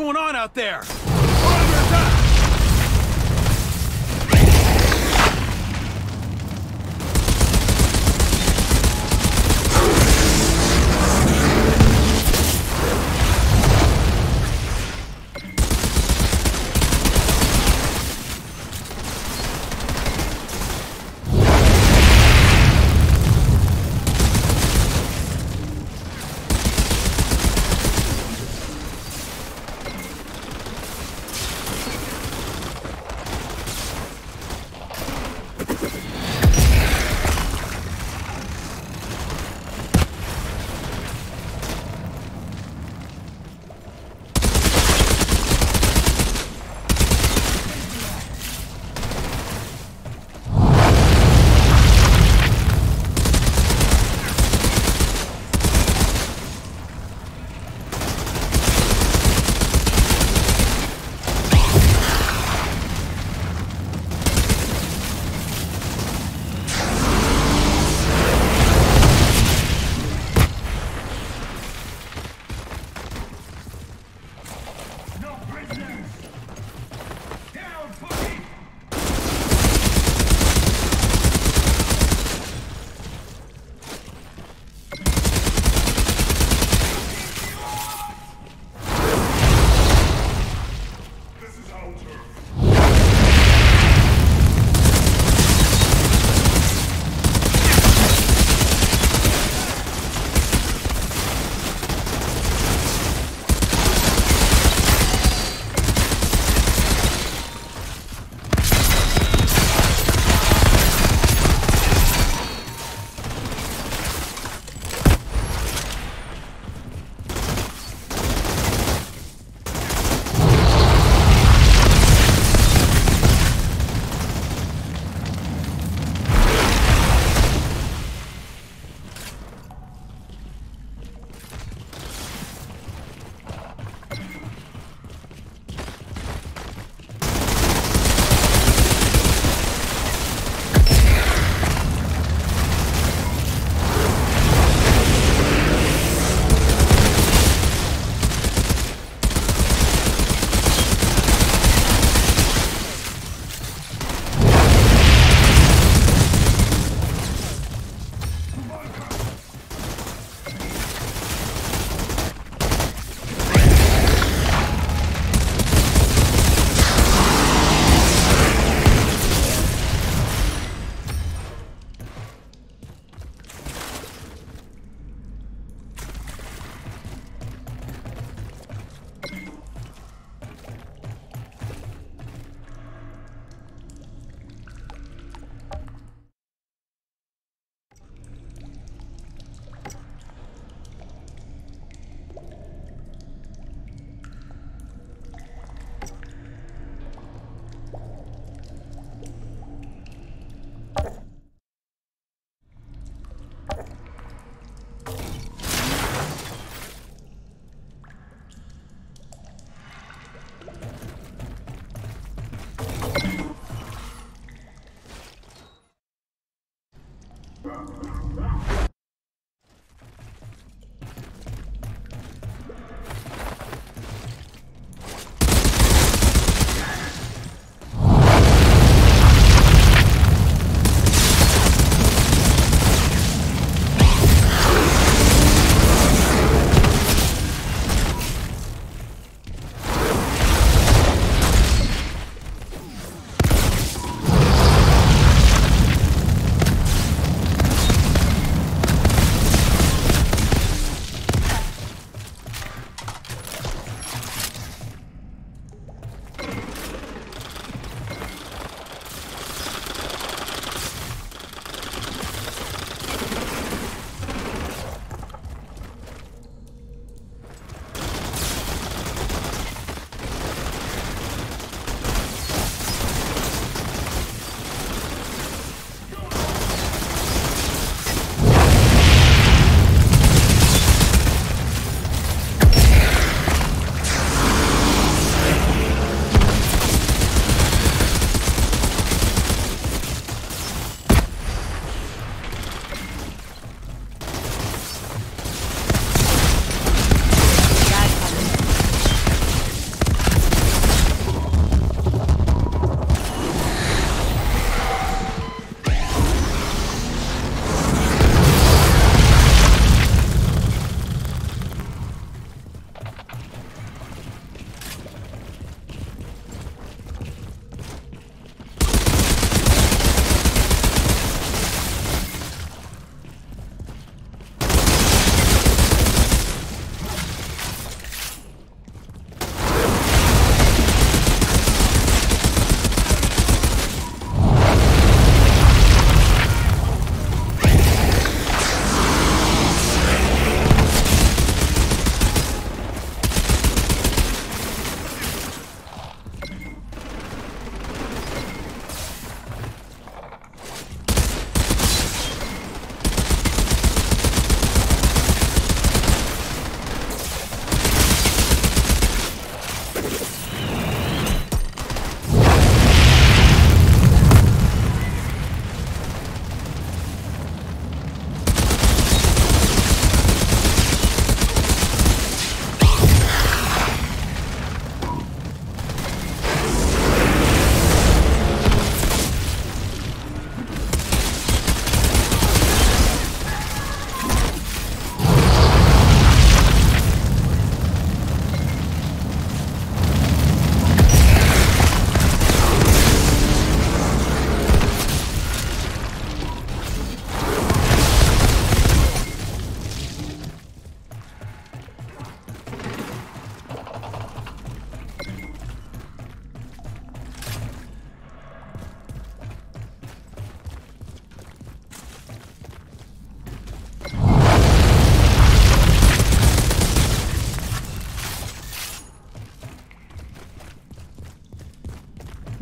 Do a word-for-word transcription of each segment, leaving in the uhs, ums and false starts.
going on out there? We're under attack!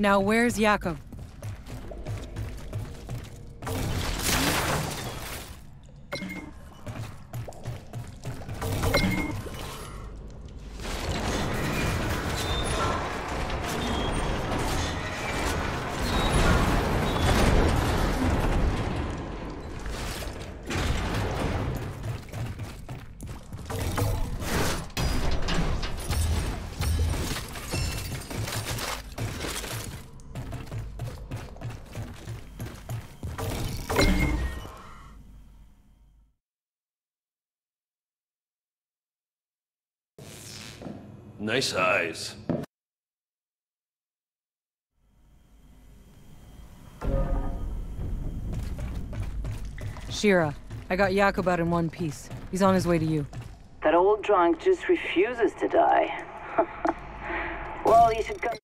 Now where's Jakub? Nice eyes. Shira, I got Jakub out in one piece. He's on his way to you. That old drunk just refuses to die. Well, you should come...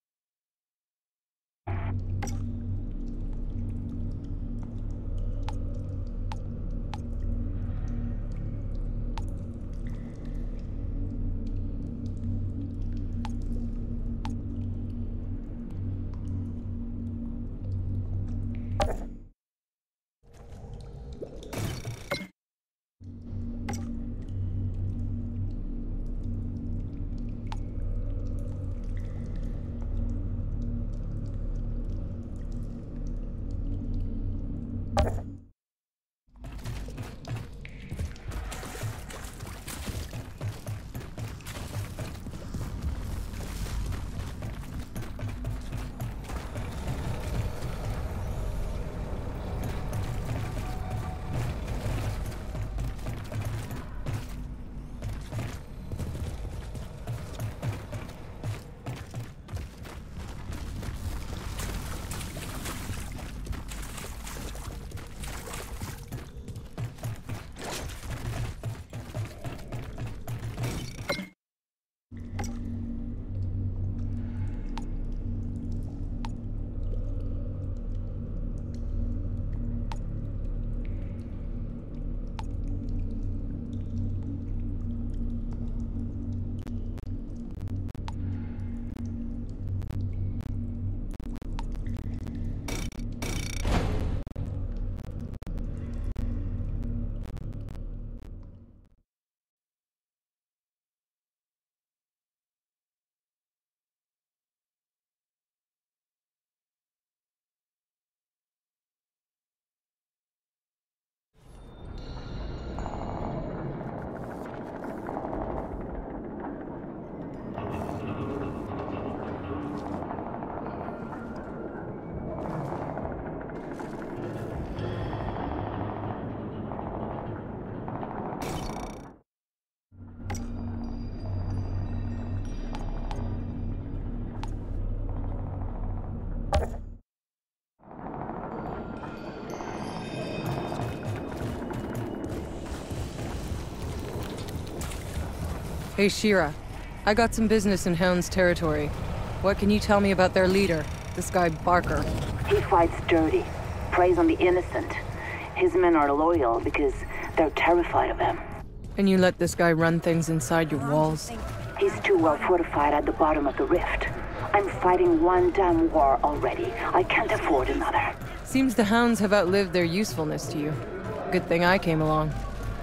Hey Shira, I got some business in Hound's territory. What can you tell me about their leader, this guy Barker? He fights dirty, preys on the innocent. His men are loyal because they're terrified of him. And you let this guy run things inside your walls? He's too well fortified at the bottom of the rift. I'm fighting one damn war already. I can't afford another. Seems the Hounds have outlived their usefulness to you. Good thing I came along.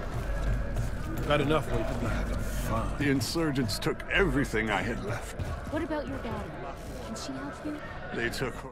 Got enough waiting to be having fun. The insurgents took everything I had left. What about your daughter? Can she help you? They took her.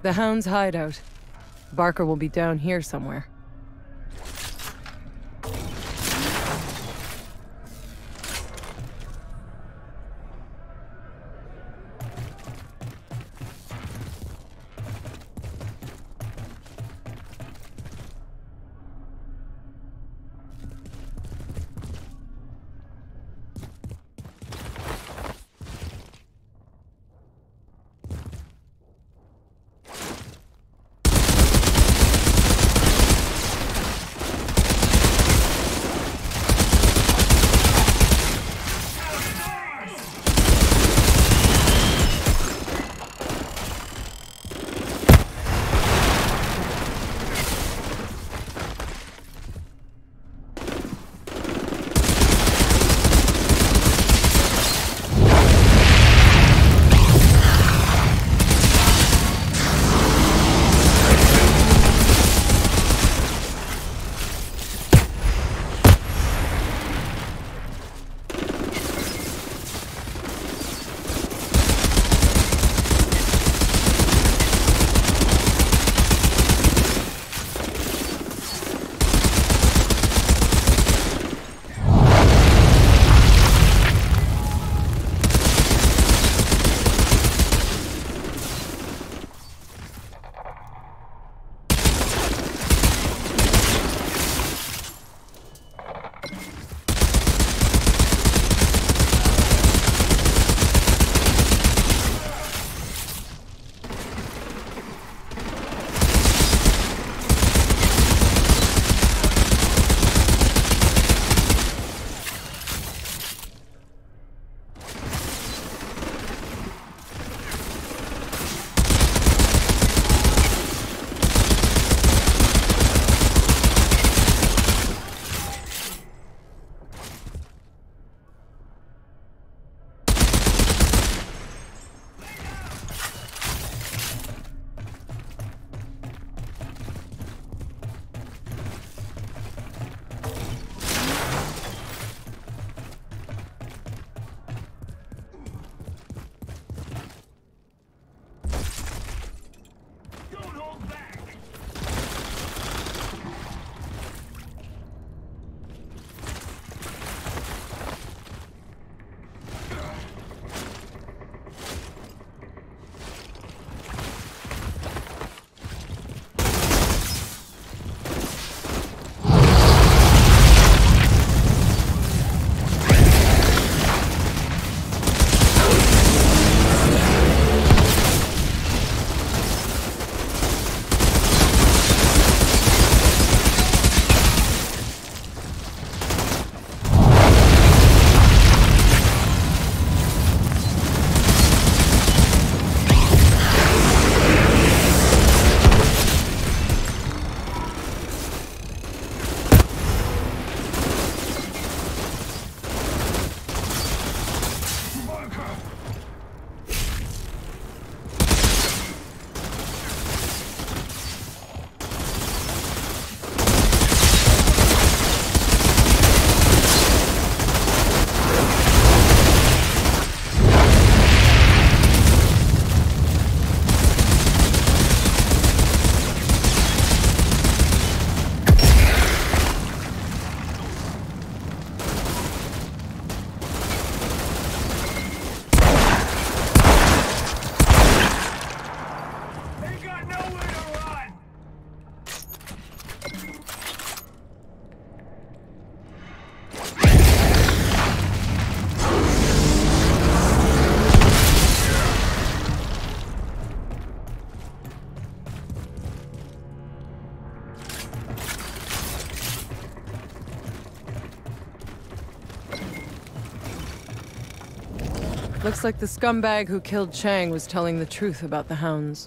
The Hound's hideout. Barker will be down here somewhere. Looks like the scumbag who killed Chang was telling the truth about the Hounds.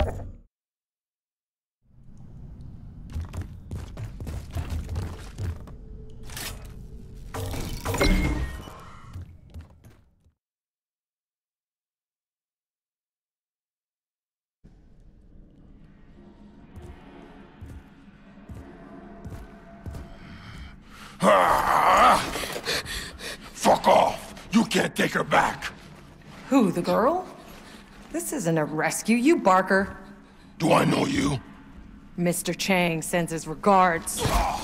Fuck off! You can't take her back! Who, the girl? This isn't a rescue, you Barker. Do I know you? Mister Chang sends his regards.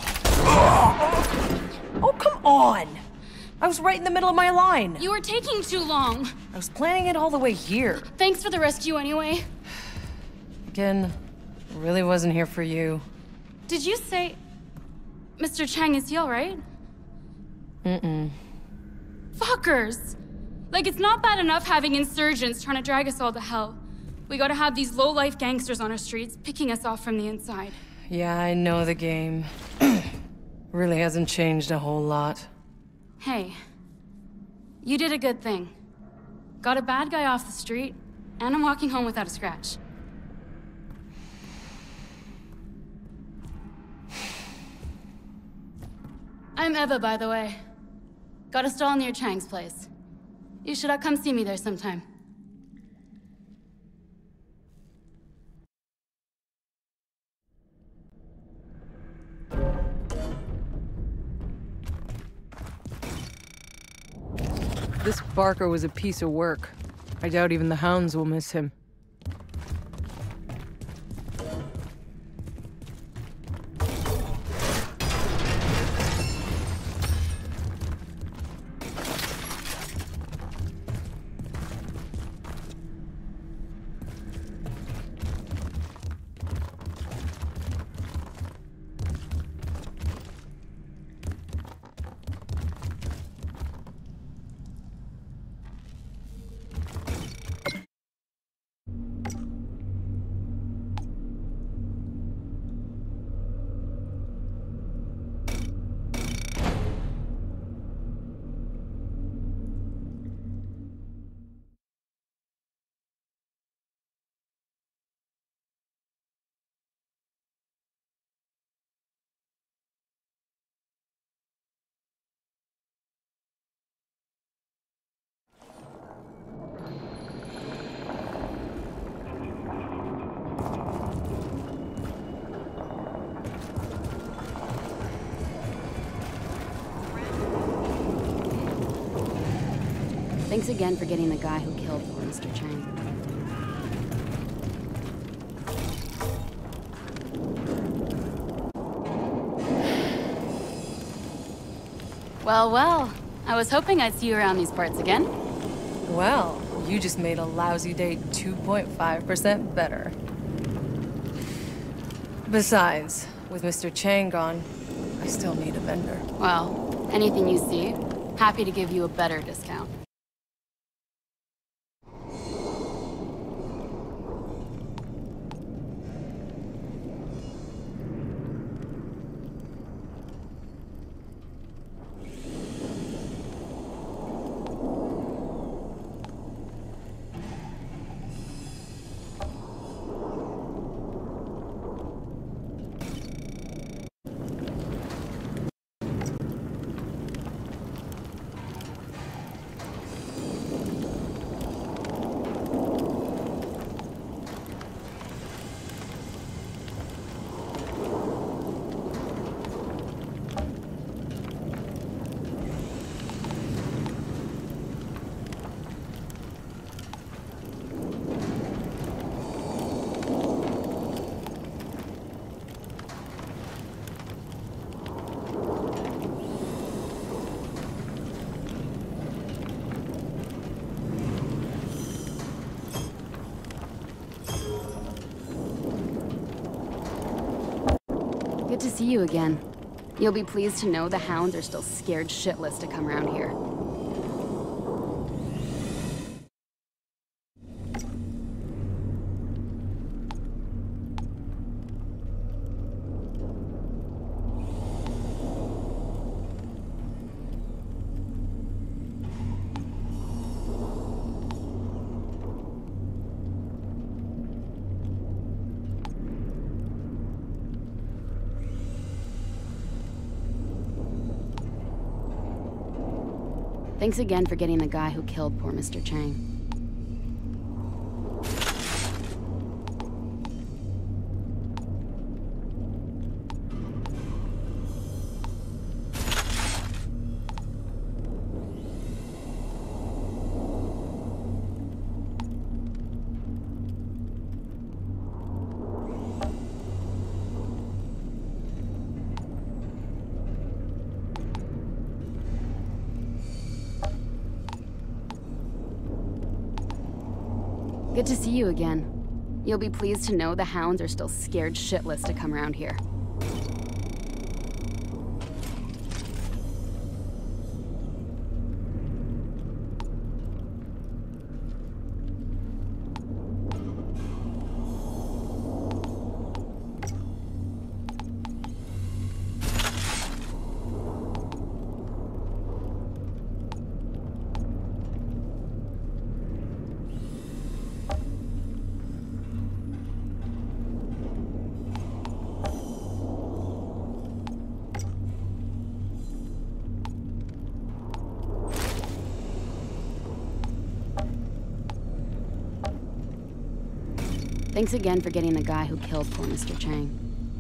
Oh, come on! I was right in the middle of my line. You were taking too long. I was planning it all the way here. Thanks for the rescue anyway. Again, really wasn't here for you. Did you say... Mister Chang, is he alright? Mm-mm. Fuckers! Like, it's not bad enough having insurgents trying to drag us all to hell. We gotta have these low-life gangsters on our streets, picking us off from the inside. Yeah, I know the game. Really hasn't changed a whole lot. Hey, you did a good thing. Got a bad guy off the street, and I'm walking home without a scratch. I'm Eva, by the way. Got a stall near Chang's place. You should uh, come see me there sometime. This Barker was a piece of work. I doubt even the hounds will miss him. Thanks again for getting the guy who killed poor Mister Chang. Well, well. I was hoping I'd see you around these parts again. Well, you just made a lousy day two point five percent better. Besides, with Mister Chang gone, I still need a vendor. Well, anything you see, happy to give you a better discount. Good to see you again. You'll be pleased to know the hounds are still scared shitless to come around here. Thanks again for getting the guy who killed poor Mister Chang. Good to see you again. You'll be pleased to know the hounds are still scared shitless to come around here. Thanks again for getting the guy who killed poor Mister Chang.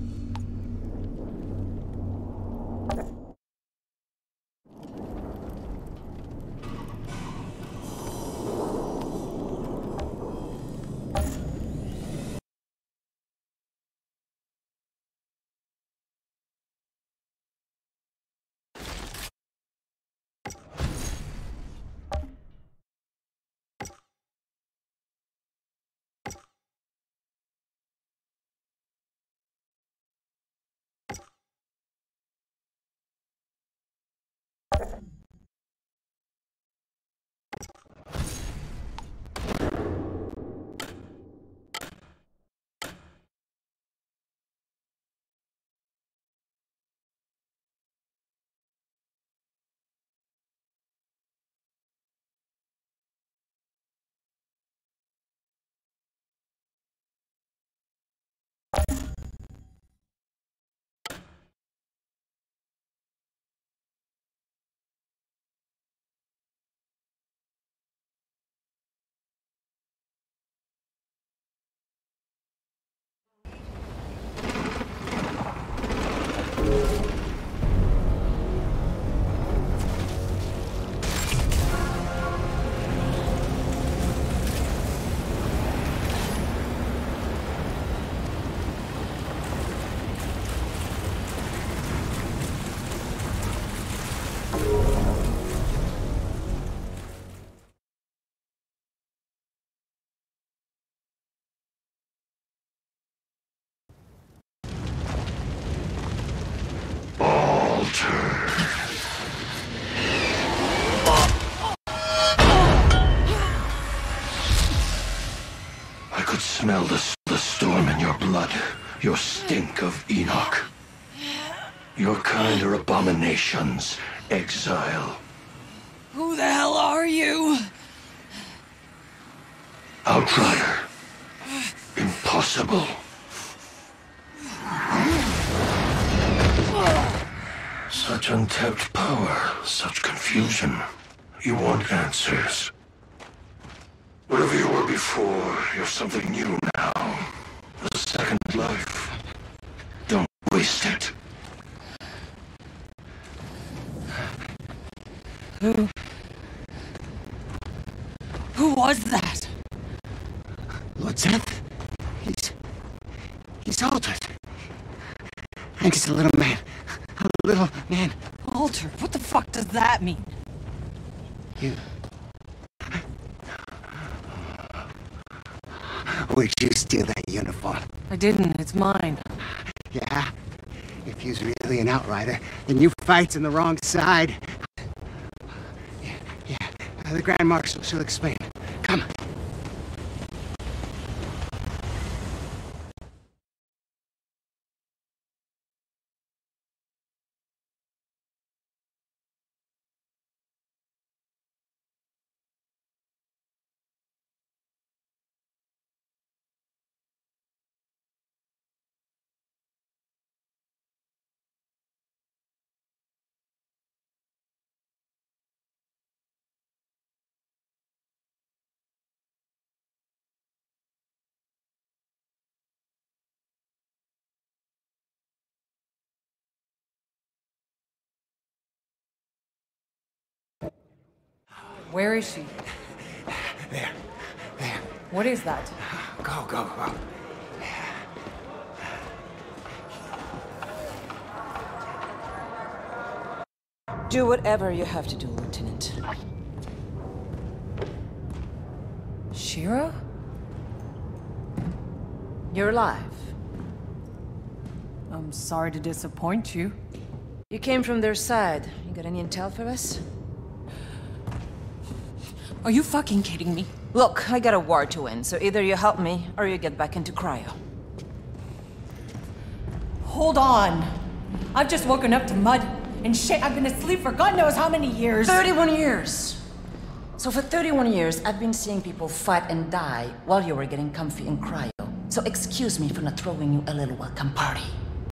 I could smell the, the storm in your blood, your stink of Enoch. Your kind are abominations, exile. Who the hell are you? Outrider. Impossible. Such untapped power, such confusion. You want answers. Whatever you were before, you're something new now. A second life. Don't waste it. Who? Who was that? Lord Seth? He's... he's altered. I'm just a little man. A little man. Altered? What the fuck does that mean? You... Where'd you steal that uniform? I didn't. It's mine. Yeah? If he's really an outrider, then you fight on the wrong side. Yeah, yeah. Uh, the Grand Marshal, she'll explain. Come. Where is she? There. There. What is that? Go, go, go. Do whatever you have to do, Lieutenant. Shira? You're alive. I'm sorry to disappoint you. You came from their side. You got any intel for us? Are you fucking kidding me? Look, I got a war to win, so either you help me, or you get back into cryo. Hold on. I've just woken up to mud and shit. I've been asleep for God knows how many years. thirty-one years! So for thirty-one years, I've been seeing people fight and die while you were getting comfy in cryo. So excuse me for not throwing you a little welcome party.